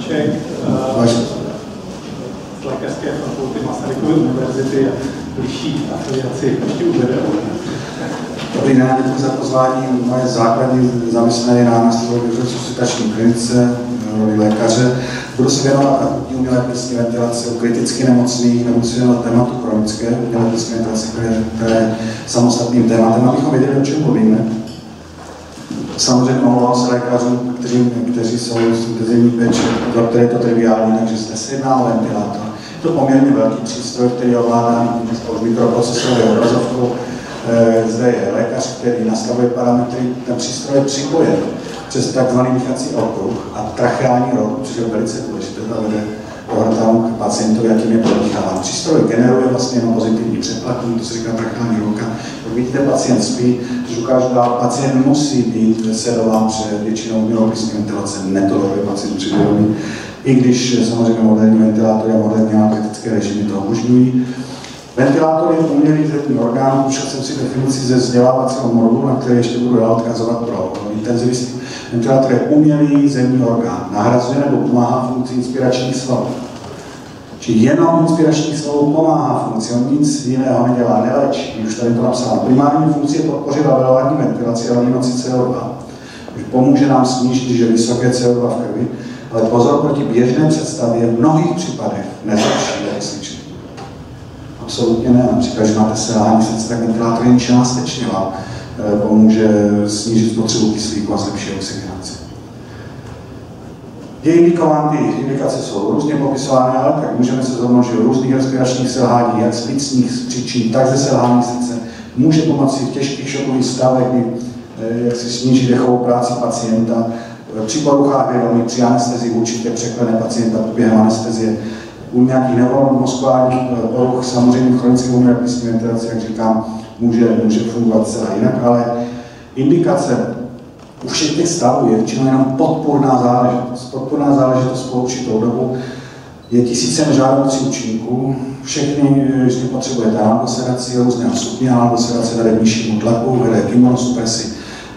Havlíček z Lékařské fakulty Masarykovy univerzity a bližší afiliaci ještě uvede. Dobrý den, děkuji za pozvání. Moje základní zamyšlené je na nástrojové resuscitační klinice, roli lékaře. Budu se věnovat akutní umělé plicní ventilaci u kriticky nemocných, nebudu se věnovat tématu chronické umělé plicní ventilace, které je samostatným tématem, abychom věděli, o čem mluvíme. Samozřejmě omlouvám se lékařům, kteří jsou z intenzivní péče, pro které je to triviální, takže zde se jedná o ventilátor. Je to poměrně velký přístroj, který ovládá už mikroprocesorovou obrazovku. Zde je lékař, který nastavuje parametry, ten přístroj je připojen přes takzvaný dýchací okruh a tracheální rod, což je velice důležité, to vede dohromady k pacientovi, jakým je podýcháván. Přístroj generuje vlastně jenom pozitivní přeplakní, to se říká tracheální rolka. Jak vidíte, pacient spí, když ukážu dál, pacient musí být sedován před většinou umělou plicní ventilace, netoleruje pacient přidělený, i když samozřejmě moderní ventilátory a moderní analgetické režimy to umožňují. Ventilátor je umělý zemní orgán, ušel jsem si definici ze vzdělávacího modulu, na který ještě budu dál odkazovat pro intenzivisty. Ventilátor je umělý zemní orgán, nahrazuje nebo pomáhá funkci inspiračních svalů. Čili jenom inspirační svalů pomáhá funkci, on nic jiného nedělá, neléčí, už tady to napsáno. Primární funkce je podpořit alveolární ventilaci a eliminaci CO2, což pomůže nám snížit, když je vysoké CO2 v krvi, ale pozor, proti běžné představě v mnohých případech nezlepší kysličení. Absolutně ne. Například, že máte selhání srdce, tak ventilátor jen částečně vám pomůže snížit spotřebu kyslíku a zlepší oxygenaci. Je indikován, ty indikace jsou různě popisovány, ale tak můžeme se zhodnout, že různých respiračních selhání, jak z plicních příčin, tak ze selhání srdce, může pomoci v těžkých šokových stavech, jak si sníží dechovou práci pacienta, při poruchách vědomí, při anestezii určitě překlene pacienta během anestezie. U nějakých neuromuskulárních poruch, samozřejmě chronické umělé plicní ventilace, jak říkám, může fungovat celá jinak, ale indikace u všech těch stavů je většinou jenom podpůrná záležitost. Podpůrná záležitost po určitou dobu je tisíce nežádoucích účinků. Všechny vždy potřebujete analgosedaci, různého stupně analgosedace, vede k nižšímu tlaku, vede k imunosupresi,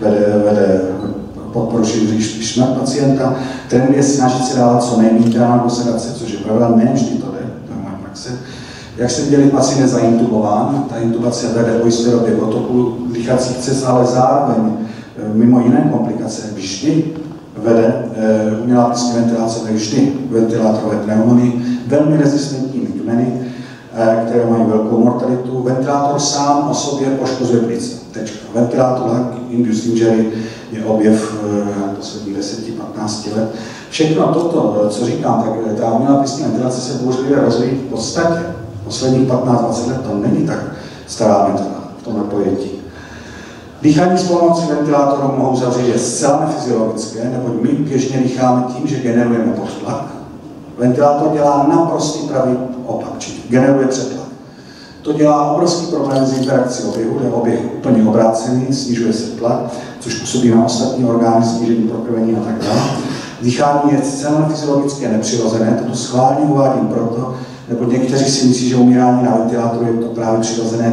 vede podporučují smrt pacienta. Trend je snažit se dávat co nejméně analgosedace, což je pravda, ne vždy to jde, to je moje praxe. Jak se viděli, pacient je zaintubován, ta intubace vede o jisté době k otoku dýchacích cest, ale zároveň mimo jiné komplikace vždy vede umělá plicní ventilace, vždy ventilátorové pneumony, velmi rezistentní kmeny, které mají velkou mortalitu. Ventilátor sám o sobě poškozuje plice. Ventilátor induced injury je objev posledních 10-15 let. Všechno toto, co říkám, tak ta umělá plicní ventilace se bouřlivě rozvíjí v podstatě. Posledních 15-20 let to není tak stará metoda v tomhle pojetí. Dýchání s pomocí ventilátoru mohou zavřít je zcela nefyziologické, neboť my běžně dýcháme tím, že generujeme podtlak. Ventilátor dělá naprostý pravý opak, či generuje přetlak. To dělá obrovský problém s interakcí oběhu, je oběh úplně obrácený, snižuje se tlak, což působí na ostatní orgány, snížení prokrvení a tak dále. Dýchání je zcela nefyziologické, nepřirozené, toto schválně uvádím proto, nebo někteří si myslí, že umírání na ventilátoru je to právě přirozené.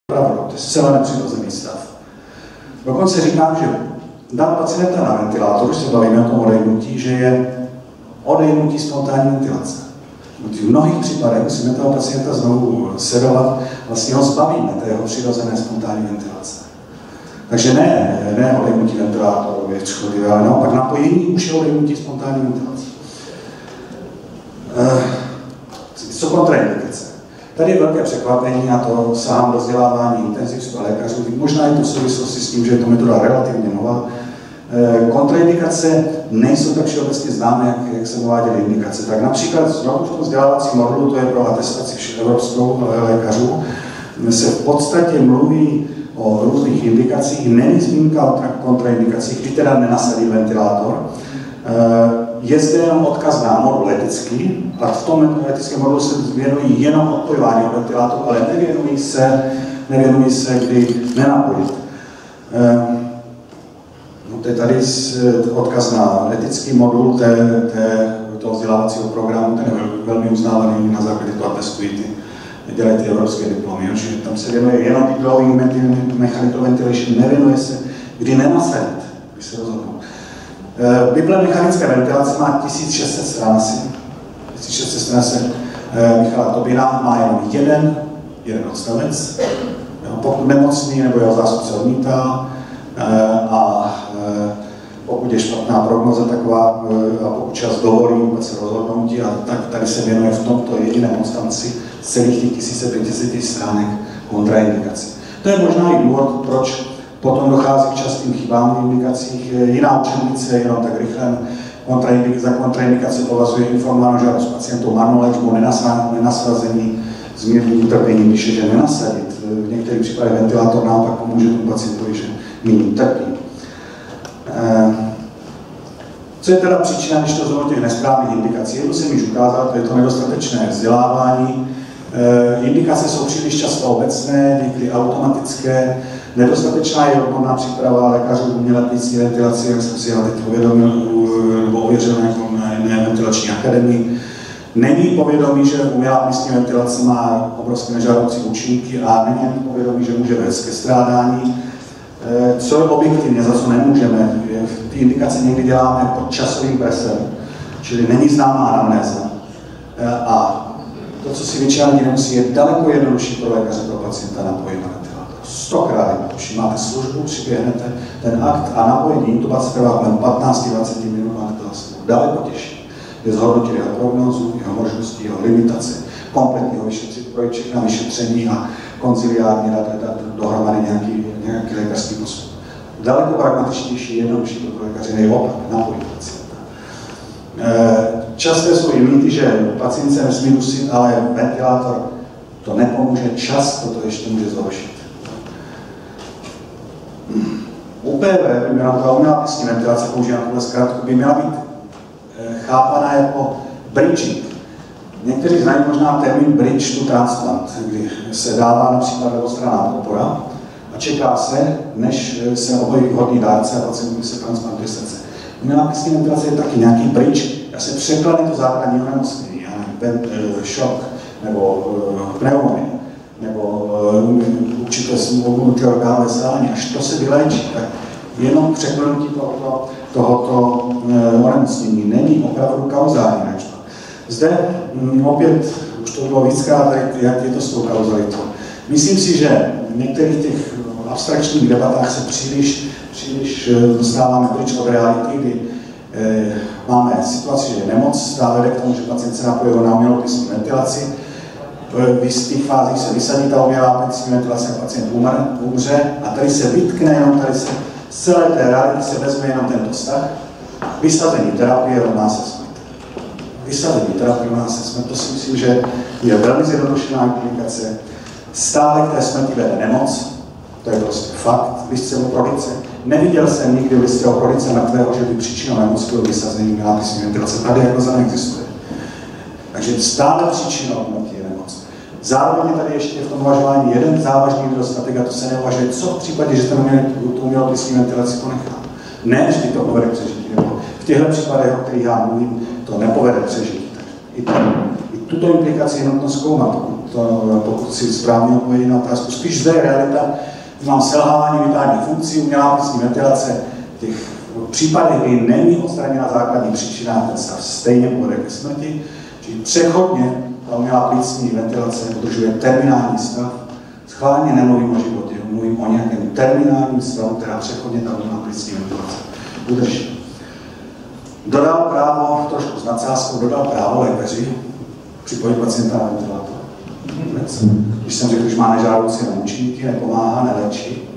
To je zcela nepřirozený stav. Dokonce říkám, že dát pacienta na ventilátor, už se bavíme o tom odejmutí, že je odejmutí spontánní ventilace. V mnohých případech musíme toho pacienta znovu sedovat, vlastně ho zbavíme té jeho přirozené spontánní ventilace. Takže ne odejmutí ventilátoru je škodlivé, ale naopak napojení už je odejmutí spontánní ventilace. Co kontraindikace? Tady je velké překvapení a to sám do vzdělávání intenzivistů a lékařů. Možná je to v souvislosti s tím, že je to metoda relativně nová. Kontraindikace nejsou tak všeobecně známé, jak se uváděly indikace. Tak například znovu v tom vzdělávacím modulu, to je pro atestaci evropskou lékařů, se v podstatě mluví o různých indikacích, není zmínka o kontraindikacích, kdy teda nenasadí ventilátor. Je zde jenom odkaz na modul etický, a v tom etickém modulu se věnují jenom odpojování od ventilátoru, ale nevěnují se, kdy nenapojit. To je tady odkaz na etický modul toho vzdělávacího programu, ten je velmi uznávaný, na základě toho atestují dělají ty evropské diplomy, že tam se věnuje jenom blowing mechanical ventilation, nevěnuje se, kdy nenasadit, když se rozhodnou. Bible mechanické ventilace má 1600 stran asi. 1600 stran se Michala Tobina má jenom jeden odstavec. Pokud nemocný nebo jeho zástupce odmítá a pokud je špatná prognoza taková a pokud čas dovolí vůbec se rozhodnout, a tak tady se věnuje v tomto jediném odstavci z celých těch 1500 stránek kontraindikací. To je možná i důvod, proč potom dochází k častým chybám v indikacích. Jiná učebnice jenom tak rychle za kontraindikaci považuje informovanou žádost pacientů marnou léčbu, nenasazení, zmírnění utrpení, když je nenasadit. V některých případech ventilátor naopak pomůže tomu pacientovi, že méně utrpí. Co je teda příčina, když to znovu těch nesprávných indikací? Jednu jsem již ukázal, to je to nedostatečné vzdělávání. Indikace jsou příliš často obecné, někdy automatické, nedostatečná je odborná příprava lékařů umělé plicní ventilaci, jak jsem si ho teď ověřil na ventilační akademii. Není povědomí, že umělá plicní ventilace má obrovské nežádoucí účinky a není ani povědomí, že může vést ke strádání. Co je objektivně, za co nemůžeme, ty indikace někdy děláme pod časovým presem, čili není známá anamnéza. A to, co si většina lidí nemusí, je daleko jednodušší pro lékaře, pro pacienta napojit na ventilátor. 100krát jednodušší. Máte službu, přiběhnete ten akt a napojení intubace trvá kolem 15-20 minut, máte to vlastně daleko těžší. Je zhodnotit jeho prognózu, jeho možnosti, jeho limitace, kompletně ho vyšetřit, projít všechna vyšetření a konciliárně dát dohromady nějaký lékařský postup. Daleko pragmatičtější, jednodušší pro lékaře je opak, napojit pacienta. Časté jsou i mýty, že pacient se nesmí dusit, ale ventilátor to nepomůže, často to ještě může zhoršit. UPV by měla ta umělá plicní ventilace, používám tuhle zkrátku, by měla být chápaná jako bridging. Někteří znají možná termín bridge to transplant, kdy se dává například levostranná podpora a čeká se, než se objeví vhodný dárce a pacientovi se transplantuje srdce. Umělá plicní ventilace je taky nějaký bridge, já se překlade to základní onemocnění, šok, nebo pneumonie, nebo určité smluvnutí orgánové zrání, až to se vyléčí, tak jenom překlenutí tohoto onemocnění není opravdu kauzální léčba. Zde opět, už to bylo víckrát, jak je to s tou kauzalitou. Myslím si, že v některých těch abstraktních debatách se příliš dostáváme pryč od reality, kdy máme situaci, že je nemoc, dá vede k tomu, že pacient se napojil na umělou plicní ventilaci, v jistých fázích se vysadí ta umělá plicní ventilace a pacient umře a tady se vytkne jenom, tady se z celé té reality se vezme jenom tento vztah. Vysazení terapie rovná se smrt. Vysazení terapie rovná se smrt, to si myslím, že je velmi zjednodušená implikace. Stále k té smrti vede nemoc, to je prostě fakt, listce o prodice. Neviděl jsem nikdy v listě o prodice mrtvého, že by příčinou nemoci bylo vysazení umělé plicní ventilace. Ta diagnoza neexistuje. Takže stále příčinou úmrtí je nemoc. Zároveň je tady ještě v tom uvažování jeden závažný nedostatek a to se neuvažuje, co v případě, že ten umělou plicní ventilaci ponechá. Ne, vždy to povede k přežití, nebo v těchto případech, o kterých já mluvím, to nepovede k přežití. I tuto implikaci je nutno zkoumat, pokud si správně odpovědí na otázku. Spíš zde je realita, mám selhávání vitálních funkcí, umělá plicní ventilace, v těch případech, kdy není odstraněna základní příčina, ten stav stejně povede ke smrti, čili přechodně ta umělá plicní ventilace udržuje terminální stav. Schválně nemluvím o životě, mluvím o nějakém terminálním stavu, která přechodně ta umělá plicní ventilace udrží. Dodal právo, trošku s nadsázkou, dodal právo lékaři připojit pacienta na ventilátor. Když jsem řekl, že má nežádoucí účinky, nepomáhá, neléčí.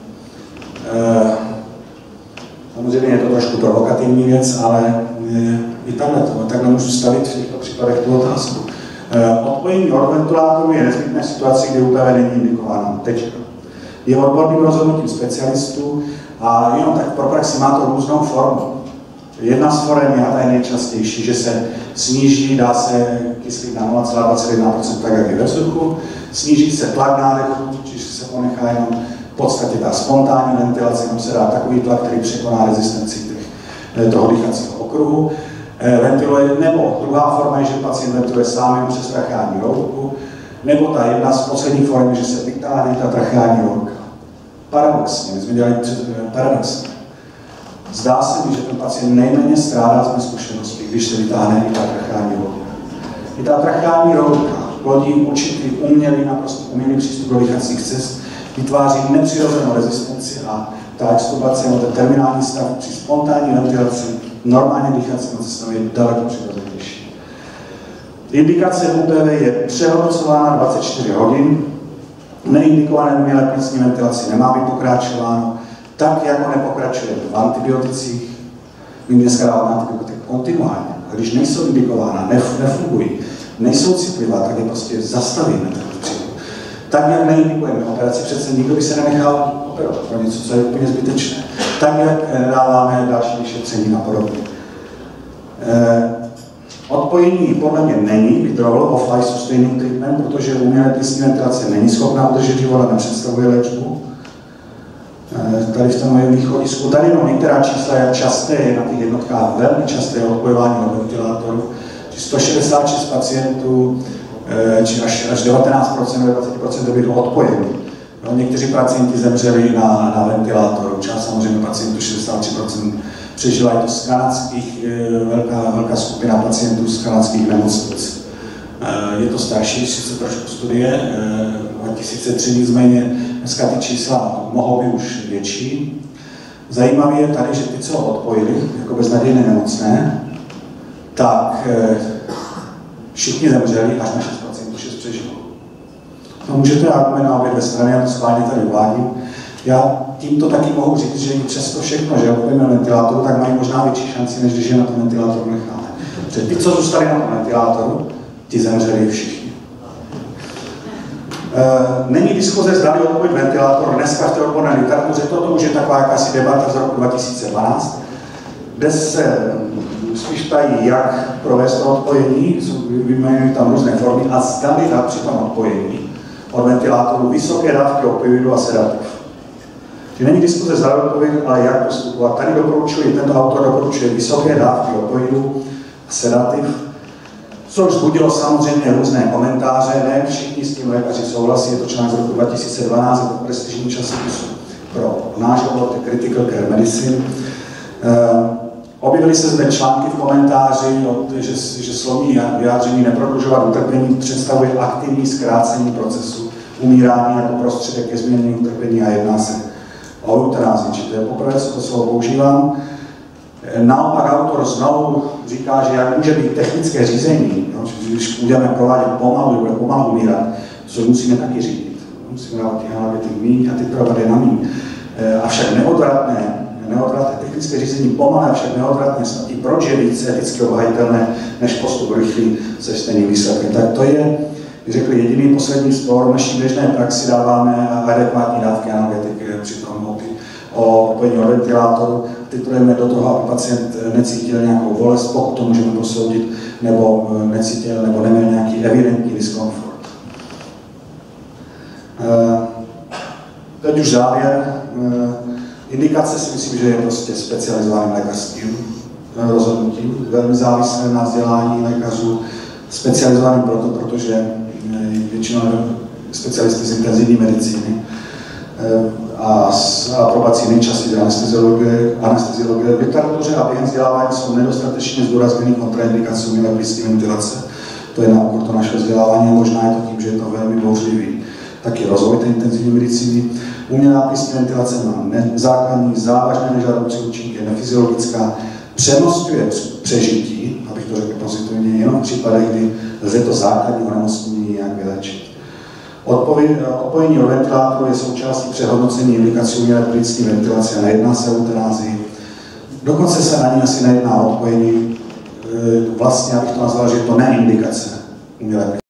Samozřejmě je to trošku provokativní věc, ale i takhle můžu stavit v těchto případech tu otázku. Odpojení od ventilátoru je nezbytné v situaci, kdy UPV není indikováno. Tečka. Je odborným rozhodnutím specialistů a jenom tak pro praxi má to různou formu. Jedna z forem je, a ta je nejčastější, že se sníží, dá se kyslík na 0,21%, tak jak je ve vzduchu, sníží se tlak nádechu, čiže se ponechá jenom v podstatě ta spontánní ventilace, jenom se dá takový tlak, který překoná rezistenci toho dýchacího okruhu. Ventiluje, nebo druhá forma je, že pacient ventiluje sám jen přes tracheální routku, nebo ta jedna z posledních form je, že se vytáhne ta tracheální routka. Paradoxně, my jsme dělali paradoxně. Zdá se mi, že ten pacient nejméně strádá z mé zkušenosti, když se vytáhne i ta tracheální routka. I ta tracheální routka plodí určitý naprosto umělý přístup do dýchacích cest, vytváří nepřirozenou rezistenci a ta extubace nebo ten terminální stav při spontánní ventilaci normálně dýchacím cestou je daleko přirozenější. Indikace UPV je přehodnocována 24 hodin, neindikované umělé plicní ventilaci nemá být pokračováno, tak jako nepokračuje v antibioticích. My dneska dáváme antibiotika kontinuálně, a když nejsou indikována, nefungují, nejsou citlivá, tak je prostě zastavíme. Tak, jak neindikujeme operaci, přece nikdo by se nenechal operovat pro něco, co je úplně zbytečné. Tak, jak dáváme další vyšetření a podobně. Odpojení podle mě není withdrawal off-life sustaining treatment, protože umělé plicní ventilace není schopná udržet život a nepředstavuje léčbu. Tady v tom mém východisku, tady jenom některá čísla, jak časté je na těch jednotkách, velmi časté odpojování na ventilátoru. 166 pacientů, či až 19%, 20% byli odpojeni. No, někteří pacienti zemřeli na ventilátoru, část samozřejmě pacientů, 63% přežila. Je to z kanadských, velká skupina pacientů z kanadských nemocnic. Je to starší, když se trošku studie, 2003, nicméně dneska ty čísla mohou být už větší. Zajímavé je tady, že ty, co odpojili, jako beznadějně nemocné, tak všichni zemřeli, až na 6 pacientů 6 přežilo. No, můžete argumentovat obě dvě strany, já to schválně tady uvádím. Já tímto taky mohu říct, že přesto všechno, že odpojíme ventilátoru, tak mají možná větší šanci, než když je na tom ventilátoru necháme. Protože ty, co zůstali na tom ventilátoru, ty zemřeli všichni. Není diskuze, zdali odpojit ventilátor dneska v té odborné literatuře, toto už je taková jakási debata z roku 2012, kde se spíš ptají, jak provést to odpojení, vyjmenují tam různé formy a zdali dát při tom odpojení od ventilátoru vysoké dávky opioidu a sedativ. Čili není diskuze zdali odpojit, ale jak postupovat. Tady tento autor doporučuje vysoké dávky opioidu a sedativ, což vzbudilo samozřejmě různé komentáře, ne všichni s tím lékaři souhlasí, je to článek z roku 2012, je to prestižní časopis pro náš obor, Critical Care Medicine. Objevily se zde články v komentáři, že slovní vyjádření neprodlužovat utrpení představuje aktivní zkrácení procesu umírání jako prostředek ke změnění utrpení a jedná se o eutanázii. Či to je poprvé, co to slovo používám. Naopak autor znovu říká, že jak může být technické řízení, když budeme provádět pomalu, bude pomalu umírat, což musíme taky řídit. Musíme dávat ty analgetik míň a ty provady na míň. Avšak neodvratné technické řízení pomalé, avšak neodvratně snad i proč je více eticky obhajitelné, než postup rychlý se stejným výsledkem. Tak to je, řekli, jediný poslední spor. V naší běžné praxi dáváme adekvátní dávky analgetik při tom odpojení od ventilátoru. Titrujeme do toho, aby pacient necítil nějakou bolest, pokud to můžeme posoudit, nebo necítil, nebo neměl nějaký evidentní diskomfort. Teď už závěr. Indikace si myslím, že je prostě specializovaným lékařským rozhodnutím, velmi závislé na vzdělání lékařů, specializovaným proto, protože většinou specialisty z intenzivní medicíny a s aprobací nejčastěji anesteziologie. V literatuře a během vzdělávání jsou nedostatečně zdůrazněny kontraindikace umělé plicní ventilace. To je na úkor to naše vzdělávání a možná je to tím, že je to velmi bouřlivý. Taky rozvoj té intenzivní medicíny. Umělá plicní ventilace má základní, závažné nežádoucí účinky, je nefyziologická, přemostuje přežití, abych to řekl pozitivně, jenom v případech, kdy lze to základní onemocnění nějak vyléčit. Odpojení od ventilátoru je součástí přehodnocení indikací umělé plicní ventilace a nejedná se o eutanázii. Dokonce se ani asi nejedná o odpojení, vlastně abych to nazval, že je to neindikace umělé